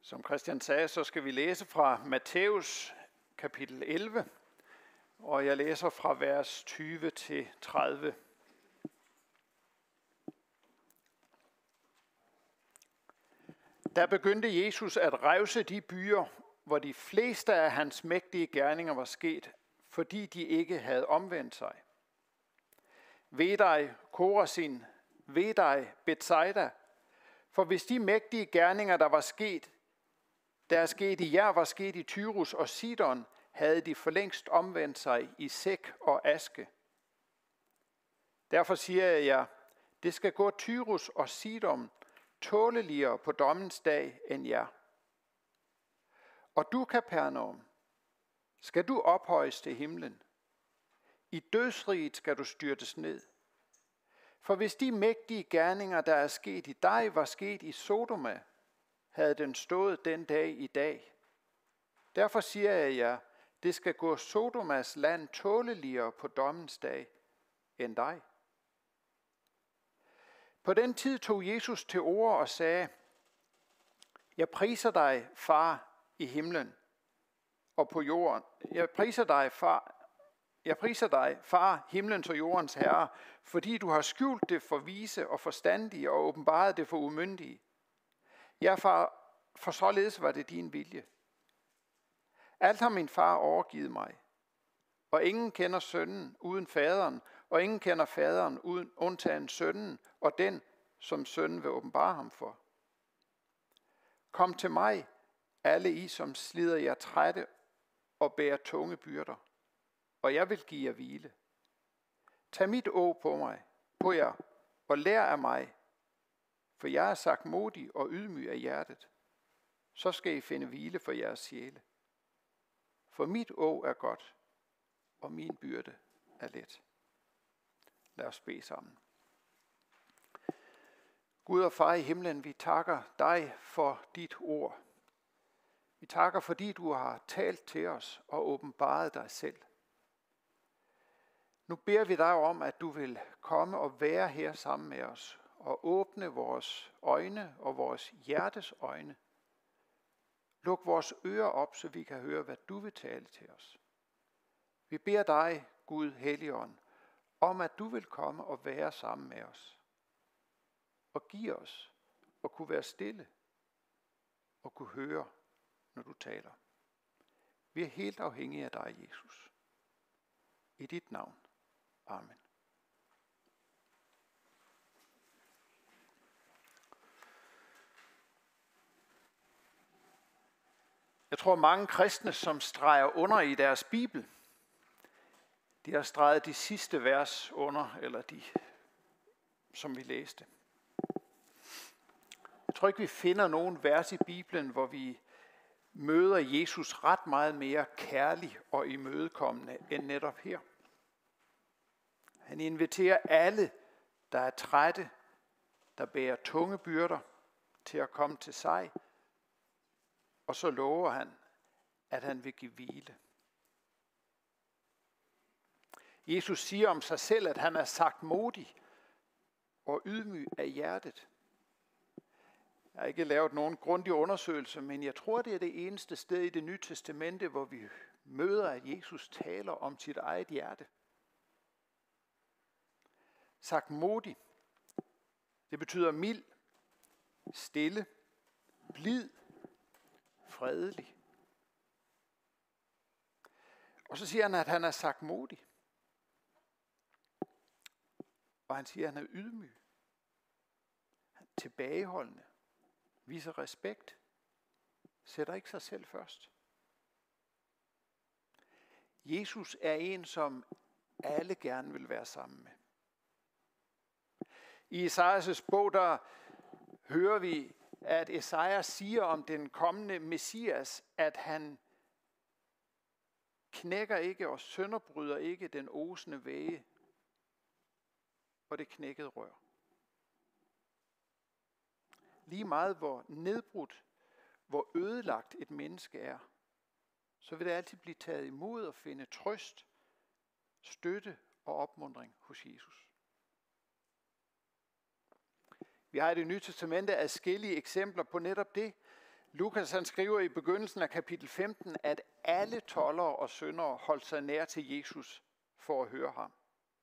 Som Christian sagde, så skal vi læse fra Matthæus kapitel 11, og jeg læser fra vers 20 til 30. Der begyndte Jesus at revse de byer, hvor de fleste af hans mægtige gerninger var sket, fordi de ikke havde omvendt sig. Ved dig, Korazin, ved dig, Betsaida, for hvis de mægtige gerninger, der er sket i jer, var sket i Tyrus og Sidon, havde de for længst omvendt sig i sæk og aske. Derfor siger jeg jer, det skal gå Tyrus og Sidon tåleligere på dommens dag end jer. Og du, Kapernaum, skal du ophøjes til himlen. I dødsriget skal du styrtes ned. For hvis de mægtige gerninger, der er sket i dig, var sket i Sodoma, havde den stået den dag i dag. Derfor siger jeg jer, det skal gå Sodomas land tåleligere på dommens dag end dig. På den tid tog Jesus til orde og sagde, jeg priser dig, far i himlen og på jorden. Jeg priser dig, far, himlens og jordens herre, fordi du har skjult det for vise og forstandige og åbenbaret det for umyndige. Ja, far, for således var det din vilje. Alt har min far overgivet mig, og ingen kender sønnen uden faderen, og ingen kender faderen uden undtagen sønnen, og den, som sønnen vil åbenbare ham for. Kom til mig, alle I, som slider jer trætte og bærer tunge byrder, og jeg vil give jer hvile. Tag mit åg på jer, og lær af mig, for jeg er sagtmodig og ydmyg af hjertet. Så skal I finde hvile for jeres sjæle. For mit åg er godt, og min byrde er let. Lad os bede sammen. Gud og far i himlen, vi takker dig for dit ord. Vi takker, fordi du har talt til os og åbenbaret dig selv. Nu beder vi dig om, at du vil komme og være her sammen med os og åbne vores øjne og vores hjertes øjne. Luk vores ører op, så vi kan høre, hvad du vil tale til os. Vi beder dig, Gud Helligånd, om at du vil komme og være sammen med os. Og give os at kunne være stille og kunne høre, når du taler. Vi er helt afhængige af dig, Jesus. I dit navn. Amen. Jeg tror, mange kristne, som streger under i deres bibel, de har streget de sidste vers under, eller de, som vi læste. Jeg tror ikke, vi finder nogen vers i Bibelen, hvor vi møder Jesus ret meget mere kærlig og imødekommende end netop her. Han inviterer alle, der er trætte, der bærer tunge byrder, til at komme til sig, og så lover han, at han vil give hvile. Jesus siger om sig selv, at han er sagtmodig og ydmyg af hjertet. Jeg har ikke lavet nogen grundig undersøgelse, men jeg tror, det er det eneste sted i Det Nye Testamente, hvor vi møder, at Jesus taler om sit eget hjerte. Sagtmodig, det betyder mild, stille, blid, fredelig. Og så siger han, at han er sagtmodig. Og han siger, at han er ydmyg. Tilbageholdende. Viser respekt. Sætter ikke sig selv først. Jesus er en, som alle gerne vil være sammen med. I Esajas bog, der hører vi, at Esajas siger om den kommende Messias, at han knækker ikke og sønderbryder ikke den osende væge og det knækkede rør. Lige meget hvor nedbrudt, hvor ødelagt et menneske er, så vil det altid blive taget imod og finde trøst, støtte og opmuntring hos Jesus. Vi har i Det Nye Testamente adskillige eksempler på netop det. Lukas han skriver i begyndelsen af kapitel 15, at alle toldere og syndere holdt sig nær til Jesus for at høre ham.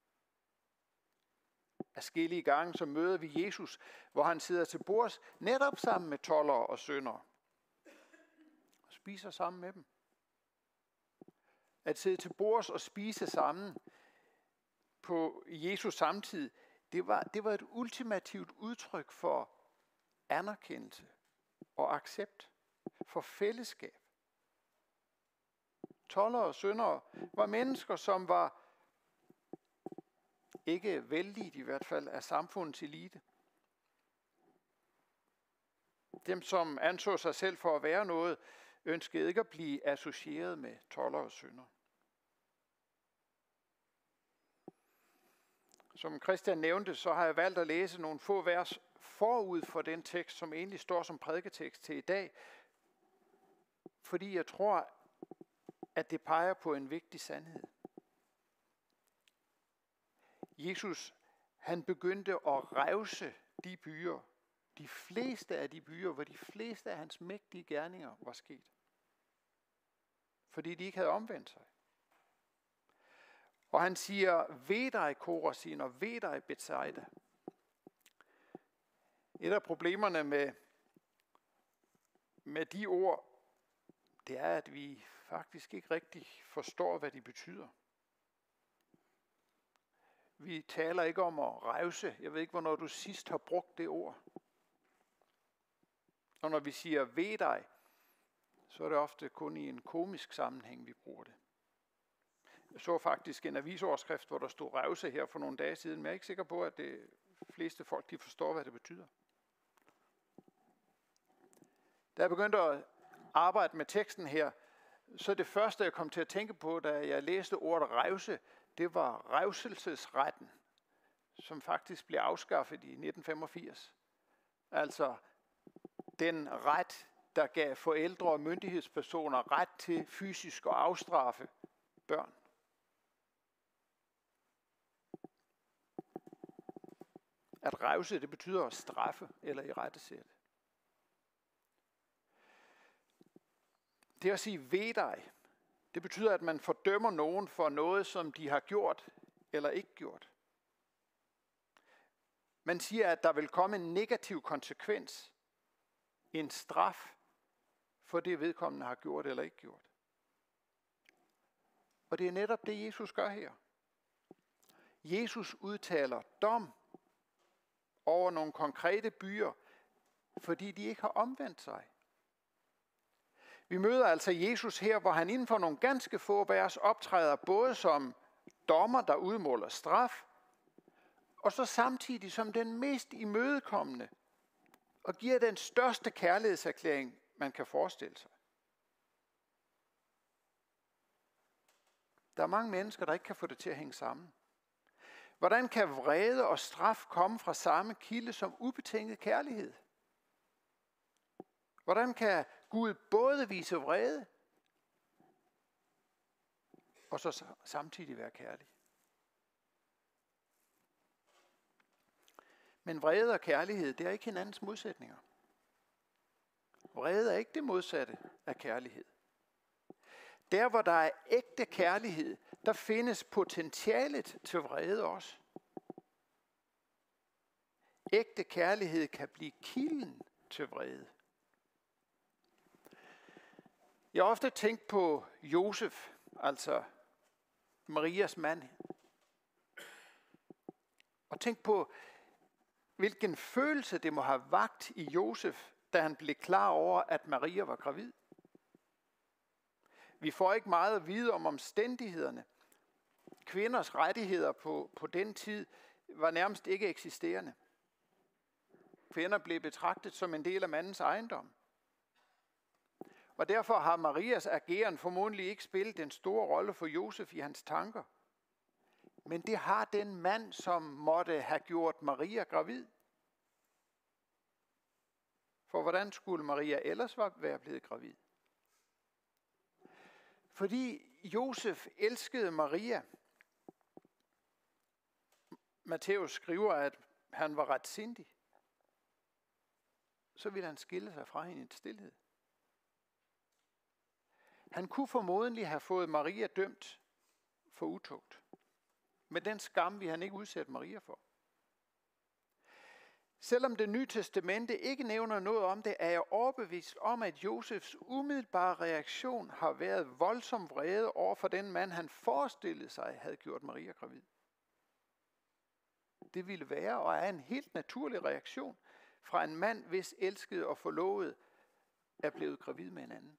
Adskillige gange så møder vi Jesus, hvor han sidder til bords netop sammen med toldere og syndere. Og spiser sammen med dem. At sidde til bords og spise sammen på Jesus samtid, det var et ultimativt udtryk for anerkendelse og accept, for fællesskab. Toldere og syndere var mennesker, som var ikke vældigt i hvert fald af samfundets elite. Dem, som anså sig selv for at være noget, ønskede ikke at blive associeret med toldere og syndere. Som Christian nævnte, så har jeg valgt at læse nogle få vers forud for den tekst, som egentlig står som prædiketekst til i dag, fordi jeg tror, at det peger på en vigtig sandhed. Jesus, han begyndte at revse de byer, de fleste af de byer, hvor de fleste af hans mægtige gerninger var sket. Fordi de ikke havde omvendt sig. Og han siger, ved dig Korazin og ved dig Bethsaida. Et af problemerne med de ord, det er, at vi faktisk ikke rigtig forstår, hvad de betyder. Vi taler ikke om at revse. Jeg ved ikke, hvornår du sidst har brugt det ord. Og når vi siger ved dig, så er det ofte kun i en komisk sammenhæng, vi bruger det. Jeg så faktisk en avisoverskrift, hvor der stod revse her for nogle dage siden, men jeg er ikke sikker på, at de fleste folk de forstår, hvad det betyder. Da jeg begyndte at arbejde med teksten her, så det første, jeg kom til at tænke på, da jeg læste ordet revse, det var revselsesretten, som faktisk blev afskaffet i 1985. Altså den ret, der gav forældre og myndighedspersoner ret til fysisk at afstraffe børn. At revse, det betyder at straffe eller irettesætte. Det at sige ved dig, det betyder, at man fordømmer nogen for noget, som de har gjort eller ikke gjort. Man siger, at der vil komme en negativ konsekvens, en straf for det vedkommende har gjort eller ikke gjort. Og det er netop det, Jesus gør her. Jesus udtaler dom over nogle konkrete byer, fordi de ikke har omvendt sig. Vi møder altså Jesus her, hvor han inden for nogle ganske få vers optræder både som dommer, der udmåler straf, og så samtidig som den mest imødekommende og giver den største kærlighedserklæring, man kan forestille sig. Der er mange mennesker, der ikke kan få det til at hænge sammen. Hvordan kan vrede og straf komme fra samme kilde som ubetinget kærlighed? Hvordan kan Gud både vise vrede og så samtidig være kærlig? Men vrede og kærlighed, det er ikke hinandens modsætninger. Vrede er ikke det modsatte af kærlighed. Der, hvor der er ægte kærlighed, der findes potentialet til vrede også. Ægte kærlighed kan blive kilden til vrede. Jeg har ofte tænkt på Josef, altså Marias mand. Og tænkt på, hvilken følelse det må have vakt i Josef, da han blev klar over, at Maria var gravid. Vi får ikke meget at vide om omstændighederne. Kvinders rettigheder på den tid var nærmest ikke eksisterende. Kvinder blev betragtet som en del af mandens ejendom. Og derfor har Marias ageren formodentlig ikke spillet en stor rolle for Josef i hans tanker. Men det har den mand, som måtte have gjort Maria gravid. For hvordan skulle Maria ellers være blevet gravid? Fordi Josef elskede Maria. Matthæus skriver, at han var retsindig. Så ville han skille sig fra hende i stilhed. Han kunne formodentlig have fået Maria dømt for utugt. Men den skam vil han ikke udsætte Maria for. Selvom det nye testamente ikke nævner noget om det, er jeg overbevist om, at Josefs umiddelbare reaktion har været voldsom vrede over for den mand, han forestillede sig havde gjort Maria gravid. Det ville være og er en helt naturlig reaktion fra en mand, hvis elskede og forlovede er blevet gravid med en anden.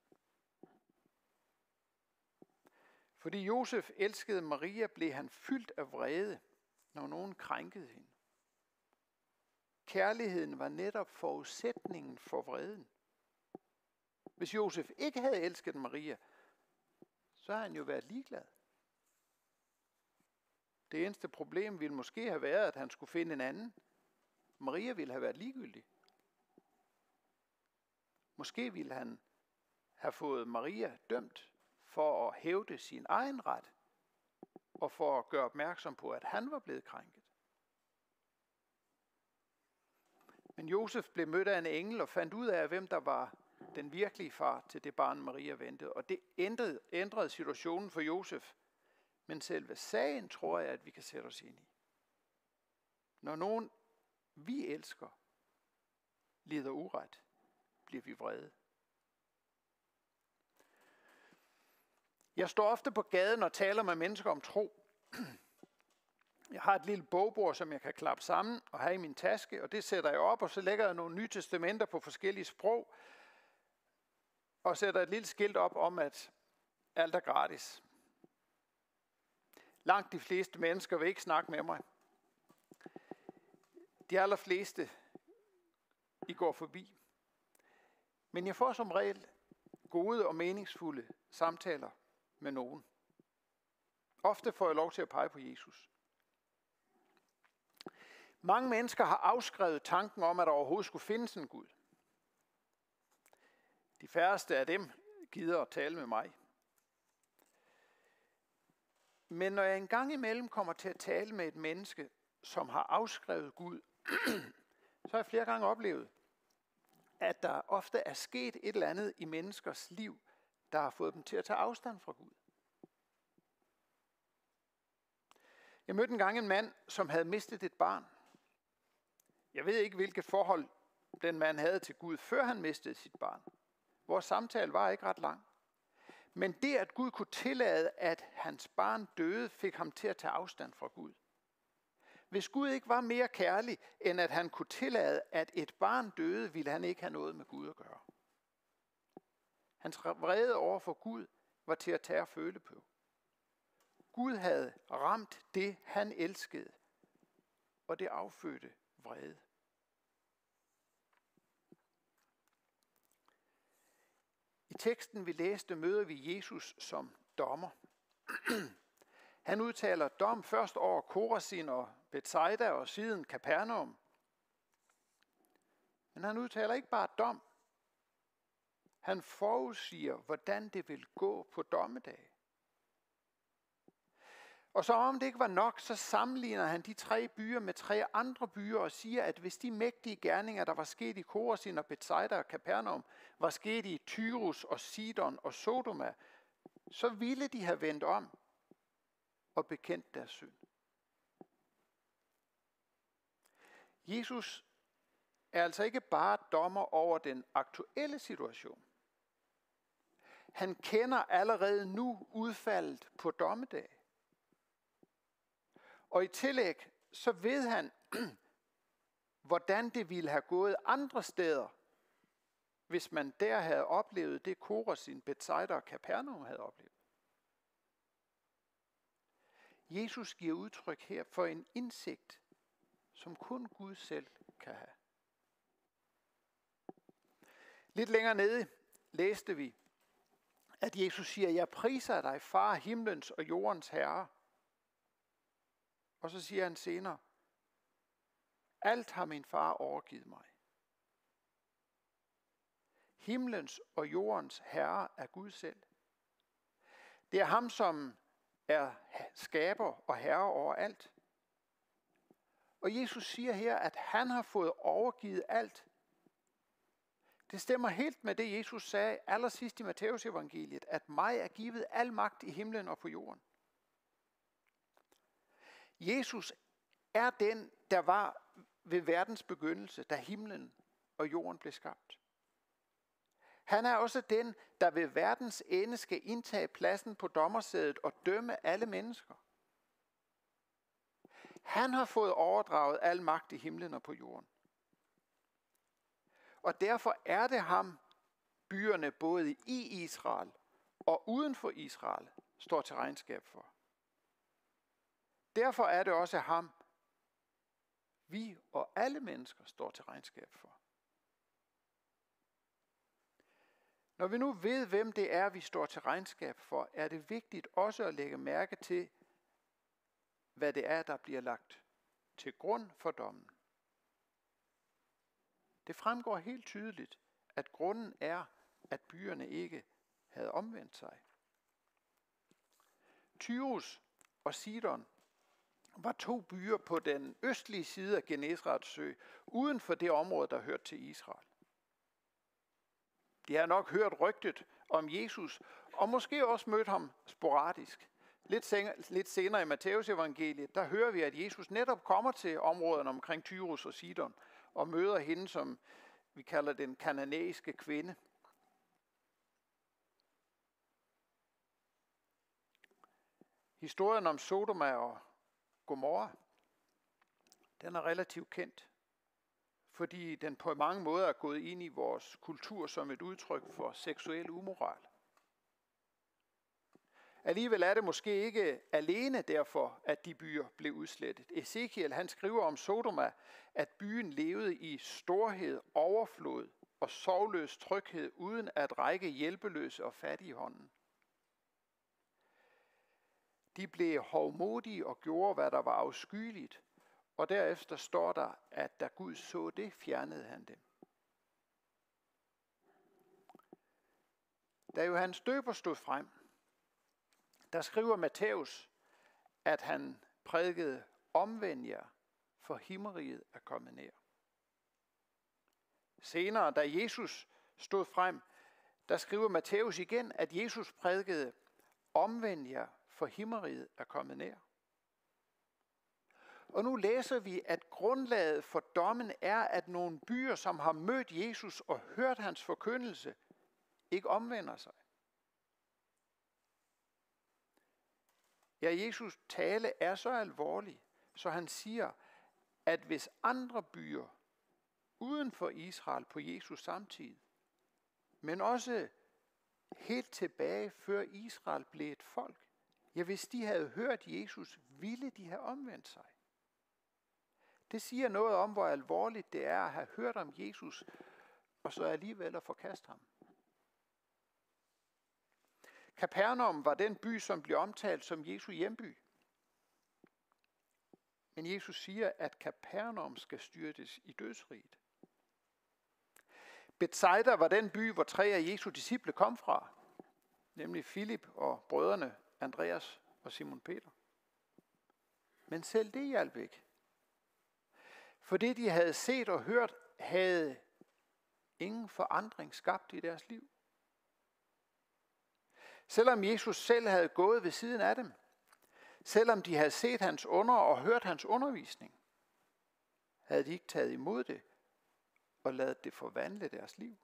Fordi Josef elskede Maria, blev han fyldt af vrede, når nogen krænkede hende. Kærligheden var netop forudsætningen for vreden. Hvis Josef ikke havde elsket Maria, så havde han jo været ligeglad. Det eneste problem ville måske have været, at han skulle finde en anden. Maria ville have været ligegyldig. Måske ville han have fået Maria dømt for at hævde sin egen ret, og for at gøre opmærksom på, at han var blevet krænket. Men Josef blev mødt af en engel og fandt ud af, hvem der var den virkelige far til det barn, Maria ventede. Og det ændrede situationen for Josef. Men selve sagen tror jeg, at vi kan sætte os ind i. Når nogen, vi elsker, lider uret, bliver vi vrede. Jeg står ofte på gaden og taler med mennesker om tro. Jeg har et lille bogbord, som jeg kan klappe sammen og have i min taske, og det sætter jeg op, og så lægger jeg nogle nye testamenter på forskellige sprog, og sætter et lille skilt op om, at alt er gratis. Langt de fleste mennesker vil ikke snakke med mig. De allerfleste, I går forbi. Men jeg får som regel gode og meningsfulde samtaler med nogen. Ofte får jeg lov til at pege på Jesus. Mange mennesker har afskrevet tanken om, at der overhovedet skulle findes en Gud. De færreste af dem gider at tale med mig. Men når jeg engang imellem kommer til at tale med et menneske, som har afskrevet Gud, så har jeg flere gange oplevet, at der ofte er sket et eller andet i menneskers liv, der har fået dem til at tage afstand fra Gud. Jeg mødte engang en mand, som havde mistet et barn. Jeg ved ikke, hvilke forhold den mand havde til Gud, før han mistede sit barn. Vores samtale var ikke ret lang. Men det, at Gud kunne tillade, at hans barn døde, fik ham til at tage afstand fra Gud. Hvis Gud ikke var mere kærlig, end at han kunne tillade, at et barn døde, ville han ikke have noget med Gud at gøre. Hans vrede over for Gud var til at tage og føle på. Gud havde ramt det, han elskede, og det affødte vrede. I teksten, vi læste, møder vi Jesus som dommer. Han udtaler dom først over Korazin og Bethsaida og siden Kapernaum. Men han udtaler ikke bare dom. Han forudsiger, hvordan det vil gå på dommedag. Og så om det ikke var nok, så sammenligner han de 3 byer med 3 andre byer og siger, at hvis de mægtige gerninger, der var sket i Korazin og Bethsaida og Kapernaum, var sket i Tyrus og Sidon og Sodoma, så ville de have vendt om og bekendt deres synd. Jesus er altså ikke bare dommer over den aktuelle situation. Han kender allerede nu udfaldet på dommedag. Og i tillæg, så ved han, hvordan det ville have gået andre steder, hvis man der havde oplevet det, Korazin, Bethsaida og Kapernaum havde oplevet. Jesus giver udtryk her for en indsigt, som kun Gud selv kan have. Lidt længere nede læste vi, at Jesus siger, jeg priser dig, far, himlens og jordens herre. Og så siger han senere, alt har min far overgivet mig. Himlens og jordens herre er Gud selv. Det er ham, som er skaber og herre over alt. Og Jesus siger her, at han har fået overgivet alt. Det stemmer helt med det, Jesus sagde allersidst i Matteus evangeliet, at mig er givet al magt i himlen og på jorden. Jesus er den, der var ved verdens begyndelse, da himlen og jorden blev skabt. Han er også den, der ved verdens ende skal indtage pladsen på dommersædet og dømme alle mennesker. Han har fået overdraget al magt i himlen og på jorden. Og derfor er det ham, byerne både i Israel og uden for Israel står til regnskab for. Derfor er det også ham, vi og alle mennesker står til regnskab for. Når vi nu ved, hvem det er, vi står til regnskab for, er det vigtigt også at lægge mærke til, hvad det er, der bliver lagt til grund for dommen. Det fremgår helt tydeligt, at grunden er, at byerne ikke havde omvendt sig. Tyrus og Sidon var 2 byer på den østlige side af Genesarets sø, uden for det område, der hørte til Israel. De har nok hørt rygtet om Jesus, og måske også mødt ham sporadisk. Lidt senere i Matteus evangeliet, der hører vi, at Jesus netop kommer til områderne omkring Tyrus og Sidon, og møder hende, som vi kalder den kananæiske kvinde. Historien om Sodoma og Gomorra, den er relativt kendt, fordi den på mange måder er gået ind i vores kultur som et udtryk for seksuel umoral. Alligevel er det måske ikke alene derfor, at de byer blev udslettet. Ezekiel, han skriver om Sodoma, at byen levede i storhed, overflod og sorgløs tryghed, uden at række hjælpeløse og fattige i hånden. De blev hovmodige og gjorde, hvad der var afskyeligt, og derefter står der, at da Gud så det, fjernede han dem. Da Johannes Døber stod frem, der skriver Matthæus, at han prædikede, omvend jer, for himmeriget er kommet nær. Senere, da Jesus stod frem, der skriver Matthæus igen, at Jesus prædikede, omvend jer, for himmeriget er kommet nær. Og nu læser vi, at grundlaget for dommen er, at nogle byer, som har mødt Jesus og hørt hans forkyndelse, ikke omvender sig. Ja, Jesus tale er så alvorlig, så han siger, at hvis andre byer uden for Israel på Jesus samtid, men også helt tilbage før Israel blev et folk, ja, hvis de havde hørt Jesus, ville de have omvendt sig. Det siger noget om, hvor alvorligt det er at have hørt om Jesus, og så alligevel at forkaste ham. Kapernaum var den by, som blev omtalt som Jesu hjemby. Men Jesus siger, at Kapernaum skal styrtes i dødsriget. Bethsaida var den by, hvor 3 af Jesu disciple kom fra, nemlig Filip og brødrene Andreas og Simon Peter. Men selv det hjalp ikke. For det, de havde set og hørt, havde ingen forandring skabt i deres liv. Selvom Jesus selv havde gået ved siden af dem, selvom de havde set hans under og hørt hans undervisning, havde de ikke taget imod det og ladet det forvandle deres liv.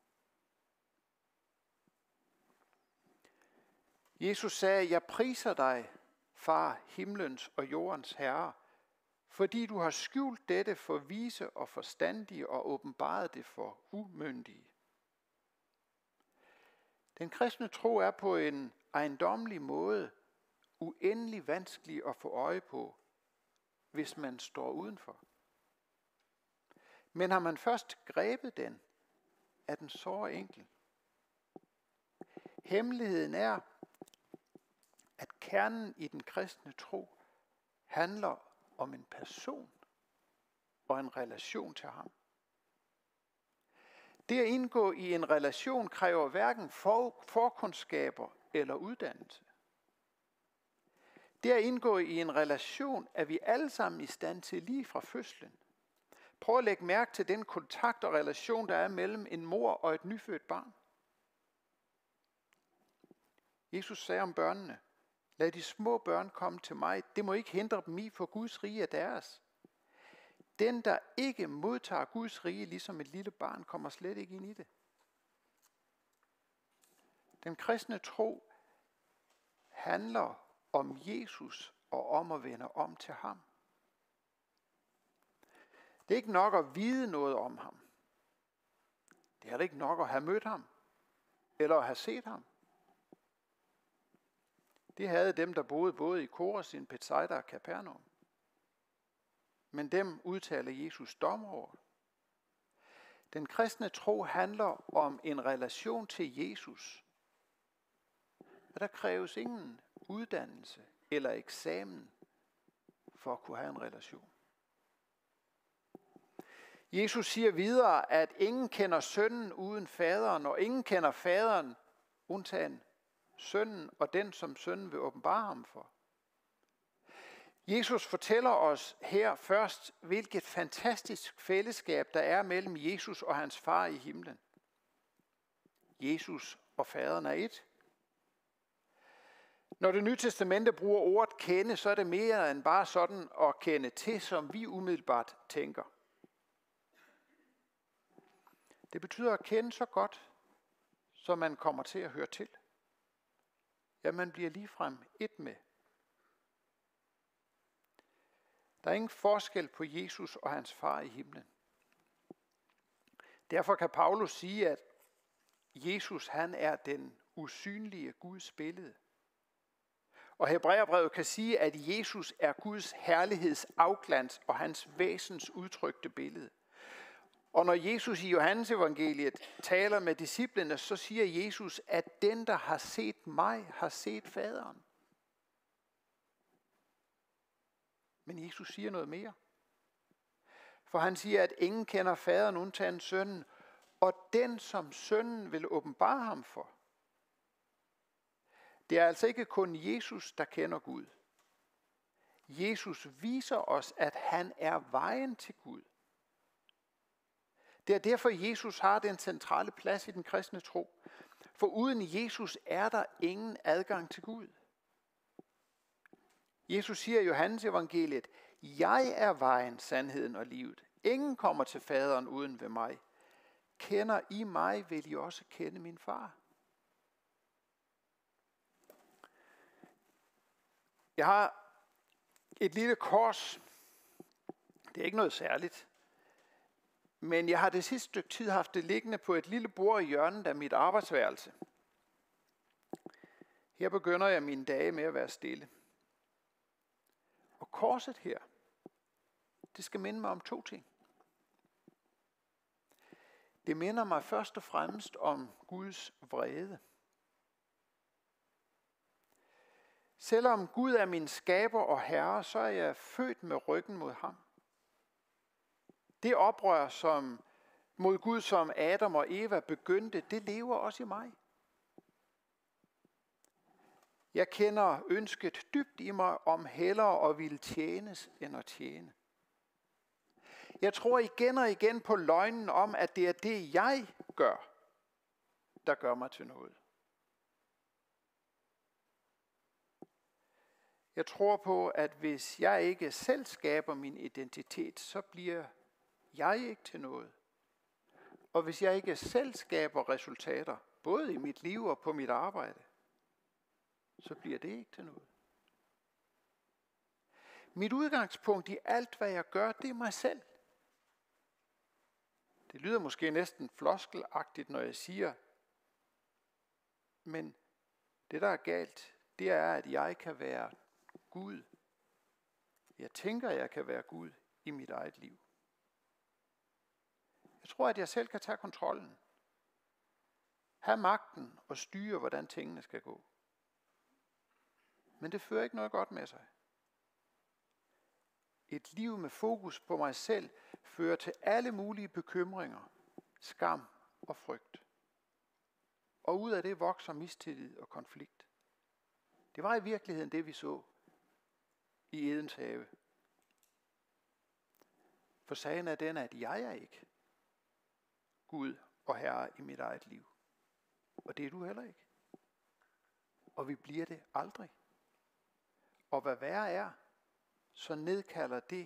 Jesus sagde, jeg priser dig, far, himlens og jordens herre, fordi du har skjult dette for vise og forstandige og åbenbaret det for umyndige. Den kristne tro er på en ejendommelig måde uendelig vanskelig at få øje på, hvis man står udenfor. Men har man først grebet den, er den så enkel. Hemmeligheden er, at kernen i den kristne tro handler om en person og en relation til ham. Det at indgå i en relation kræver hverken forkundskaber eller uddannelse. Det at indgå i en relation er vi alle sammen i stand til lige fra fødslen. Prøv at lægge mærke til den kontakt og relation, der er mellem en mor og et nyfødt barn. Jesus sagde om børnene, lad de små børn komme til mig. Det må ikke hindre dem i, for Guds rige er deres. Den, der ikke modtager Guds rige, ligesom et lille barn, kommer slet ikke ind i det. Den kristne tro handler om Jesus og om at vende om til ham. Det er ikke nok at vide noget om ham. Det er ikke nok at have mødt ham, eller at have set ham. Det havde dem, der boede både i Korazin, Bethsaida og Kapernaum. Men dem udtaler Jesus dom over. Den kristne tro handler om en relation til Jesus. Og der kræves ingen uddannelse eller eksamen for at kunne have en relation. Jesus siger videre, at ingen kender sønnen uden faderen, og ingen kender faderen undtagen sønnen og den, som sønnen vil åbenbare ham for. Jesus fortæller os her først, hvilket fantastisk fællesskab der er mellem Jesus og hans far i himlen. Jesus og faderen er ét. Når Det Nye Testamente bruger ordet kende, så er det mere end bare sådan at kende til, som vi umiddelbart tænker. Det betyder at kende så godt, så man kommer til at høre til. Ja, man bliver ligefrem ét med. Der er ingen forskel på Jesus og hans far i himlen. Derfor kan Paulus sige, at Jesus han er den usynlige Guds billede. Og Hebræerbrevet kan sige, at Jesus er Guds herligheds afglans og hans væsens udtrykte billede. Og når Jesus i Johannes evangeliet taler med disciplene, så siger Jesus, at den, der har set mig, har set faderen. Men Jesus siger noget mere. For han siger, at ingen kender faderen undtagen sønnen, og den, som sønnen vil åbenbare ham for. Det er altså ikke kun Jesus, der kender Gud. Jesus viser os, at han er vejen til Gud. Det er derfor, Jesus har den centrale plads i den kristne tro. For uden Jesus er der ingen adgang til Gud. Jesus siger i Johannes evangeliet, jeg er vejen, sandheden og livet. Ingen kommer til faderen uden ved mig. Kender I mig, vil I også kende min far. Jeg har et lille kors. Det er ikke noget særligt. Men jeg har det sidste stykke tid haft det liggende på et lille bord i hjørnet af mit arbejdsværelse. Her begynder jeg mine dage med at være stille. Og korset her, det skal minde mig om 2 ting. Det minder mig først og fremmest om Guds vrede. Selvom Gud er min skaber og herre, så er jeg født med ryggen mod ham. Det oprør mod Gud, som Adam og Eva begyndte, det lever også i mig. Jeg kender ønsket dybt i mig om hellere at ville tjenes end at tjene. Jeg tror igen og igen på løgnen om, at det er det, jeg gør, der gør mig til noget. Jeg tror på, at hvis jeg ikke selv skaber min identitet, så bliver jeg ikke til noget. Og hvis jeg ikke selv skaber resultater, både i mit liv og på mit arbejde, så bliver det ikke til noget. Mit udgangspunkt i alt, hvad jeg gør, det er mig selv. Det lyder måske næsten floskelagtigt, når jeg siger, men det, der er galt, det er, at jeg kan være Gud. Jeg tænker, at jeg kan være Gud i mit eget liv. Jeg tror, at jeg selv kan tage kontrollen. Have magten og styre, hvordan tingene skal gå. Men det fører ikke noget godt med sig. Et liv med fokus på mig selv fører til alle mulige bekymringer, skam og frygt. Og ud af det vokser mistillid og konflikt. Det var i virkeligheden det, vi så i Edens have. For sagen er den, at jeg er ikke Gud og Herre i mit eget liv. Og det er du heller ikke. Og vi bliver det aldrig. Og hvad værre er, så nedkalder det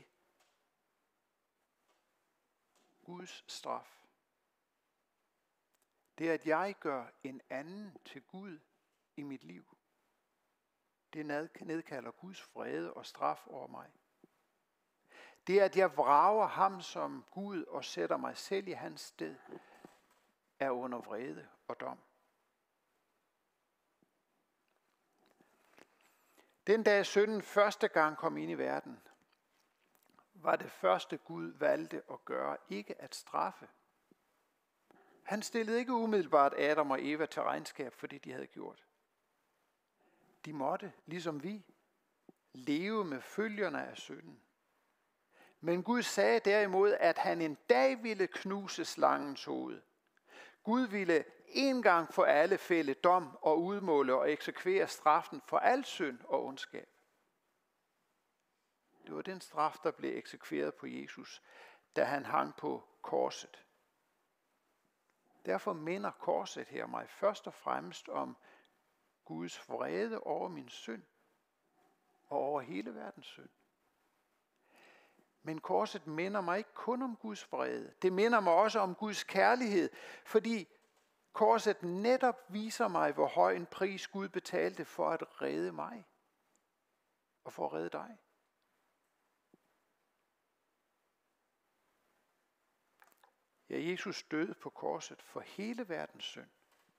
Guds straf. Det at jeg gør en anden til Gud i mit liv, det nedkalder Guds vrede og straf over mig. Det at jeg vrager ham som Gud og sætter mig selv i hans sted, er under vrede og dom. Den dag synden første gang kom ind i verden, var det første Gud valgte at gøre ikke at straffe. Han stillede ikke umiddelbart Adam og Eva til regnskab for det, de havde gjort. De måtte, ligesom vi, leve med følgerne af synden. Men Gud sagde derimod, at han en dag ville knuse slangens hoved. Gud ville en gang for alle fælde dom og udmåle og eksekvere straffen for al synd og ondskab. Det var den straf, der blev eksekveret på Jesus, da han hang på korset. Derfor minder korset her mig først og fremmest om Guds vrede over min synd og over hele verdens synd. Men korset minder mig ikke kun om Guds vrede. Det minder mig også om Guds kærlighed, fordi korset netop viser mig, hvor høj en pris Gud betalte for at redde mig og for at redde dig. Ja, Jesus døde på korset for hele verdens synd.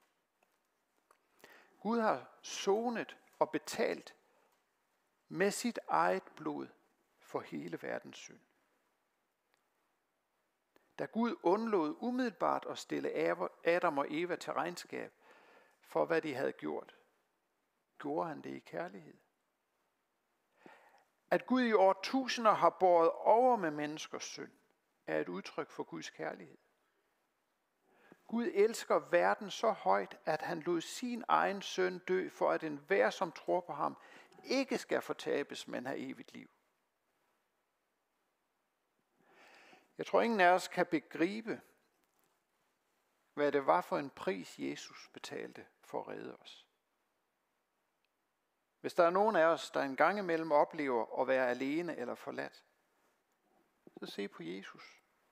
Gud har sonet og betalt med sit eget blod for hele verdens synd. Da Gud undlod umiddelbart at stille Adam og Eva til regnskab for, hvad de havde gjort, gjorde han det i kærlighed. At Gud i årtusinder har båret over med menneskers synd, er et udtryk for Guds kærlighed. Gud elsker verden så højt, at han lod sin egen søn dø, for at enhver, som tror på ham, ikke skal fortabes, men have evigt liv. Jeg tror, ingen af os kan begribe, hvad det var for en pris, Jesus betalte for at redde os. Hvis der er nogen af os, der en gang imellem oplever at være alene eller forladt, så se på Jesus.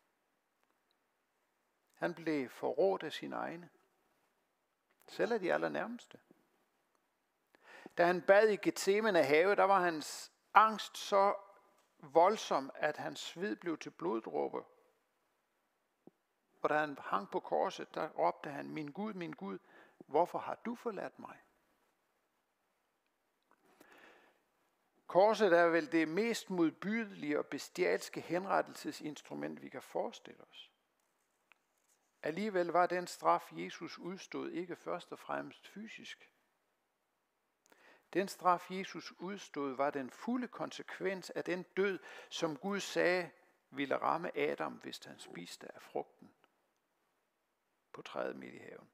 Han blev forrådt af sine egne, selv af de allernærmeste. Da han bad i Getsemane have, der var hans angst så voldsom, at hans sved blev til bloddråber. Og da han hang på korset, der råbte han, min Gud, hvorfor har du forladt mig? Korset er vel det mest modbydelige og bestialske henrettelsesinstrument, vi kan forestille os. Alligevel var den straf, Jesus udstod, ikke først og fremmest fysisk. Den straf, Jesus udstod, var den fulde konsekvens af den død, som Gud sagde ville ramme Adam, hvis han spiste af frugten på træet midt i haven.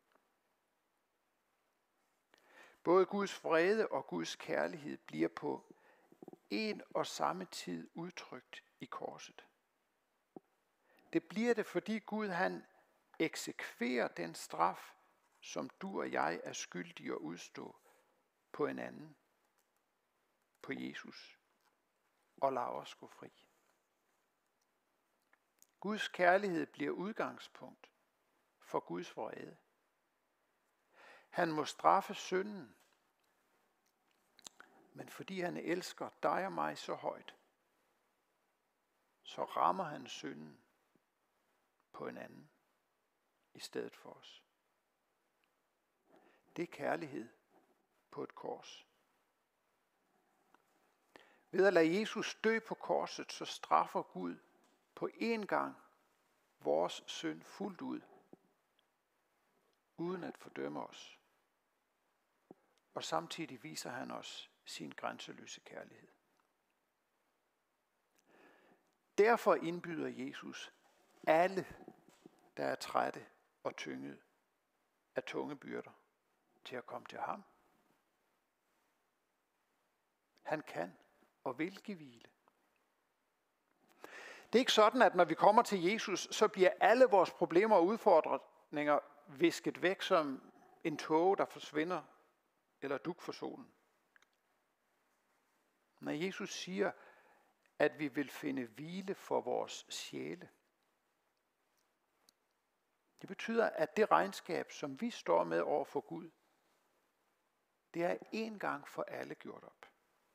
Både Guds vrede og Guds kærlighed bliver på en og samme tid udtrykt i korset. Det bliver det, fordi Gud han eksekverer den straf, som du og jeg er skyldige at udstå på en anden, på Jesus, og lader os gå fri. Guds kærlighed bliver udgangspunkt for Guds vrede. Han må straffe synden, men fordi han elsker dig og mig så højt, så rammer han synden på en anden i stedet for os. Det er kærlighed på et kors. Ved at lade Jesus dø på korset, så straffer Gud på én gang vores synd fuldt ud, uden at fordømme os. Og samtidig viser han os sin grænseløse kærlighed. Derfor indbyder Jesus alle, der er trætte og tynget af tunge byrder, til at komme til ham. Han kan og vil give hvile. Det er ikke sådan, at når vi kommer til Jesus, så bliver alle vores problemer og udfordringer visket væk som en tåge, der forsvinder, eller dug for solen. Når Jesus siger, at vi vil finde hvile for vores sjæle, det betyder, at det regnskab, som vi står med over for Gud, det er en gang for alle gjort op.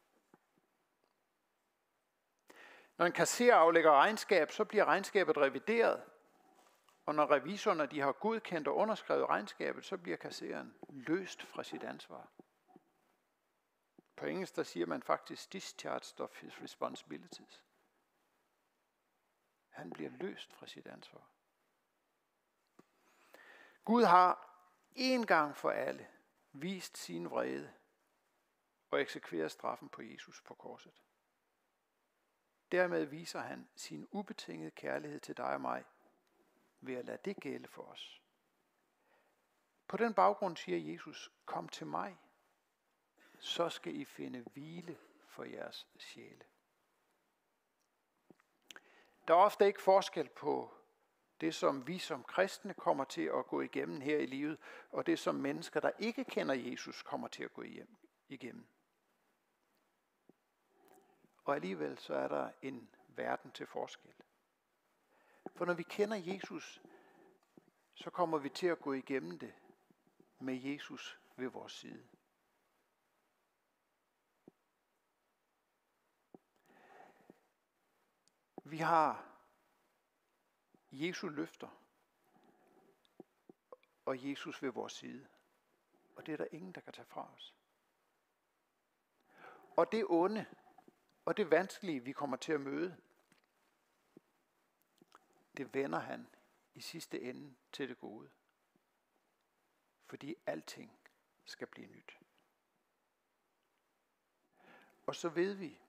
Når en kasserer aflægger regnskab, så bliver regnskabet revideret. Og når revisorerne de har godkendt og underskrevet regnskabet, så bliver kassereren løst fra sit ansvar. På engelsk der siger man faktisk discharged of his responsibilities. Han bliver løst fra sit ansvar. Gud har en gang for alle vist sin vrede og eksekveret straffen på Jesus på korset. Dermed viser han sin ubetingede kærlighed til dig og mig, ved at lade det gælde for os. På den baggrund siger Jesus, kom til mig, så skal I finde hvile for jeres sjæle. Der er ofte ikke forskel på det, som vi som kristne kommer til at gå igennem her i livet, og det, som mennesker, der ikke kender Jesus, kommer til at gå igennem. Og alligevel så er der en verden til forskel. For når vi kender Jesus, så kommer vi til at gå igennem det med Jesus ved vores side. Vi har Jesu løfter og Jesus ved vores side. Og det er der ingen, der kan tage fra os. Og det onde og det vanskelige, vi kommer til at møde, det vender han i sidste ende til det gode. Fordi alting skal blive nyt. Og så ved vi,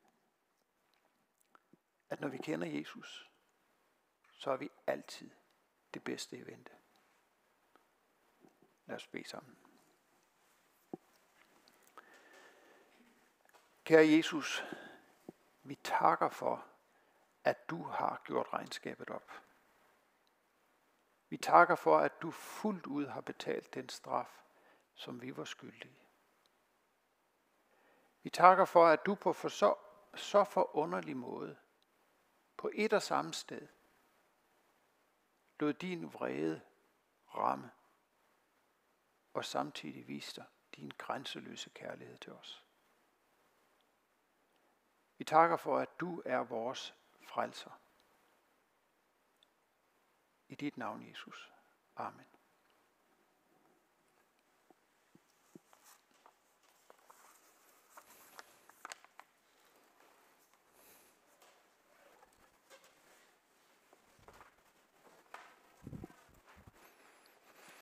at når vi kender Jesus, så har vi altid det bedste i vente. Lad os bede sammen. Kære Jesus, vi takker for, at du har gjort regnskabet op. Vi takker for, at du fuldt ud har betalt den straf, som vi var skyldige. Vi takker for, at du på så forunderlig måde, på et og samme sted, lod din vrede ramme, og samtidig viste din grænseløse kærlighed til os. Vi takker for, at du er vores frelser. I dit navn, Jesus. Amen.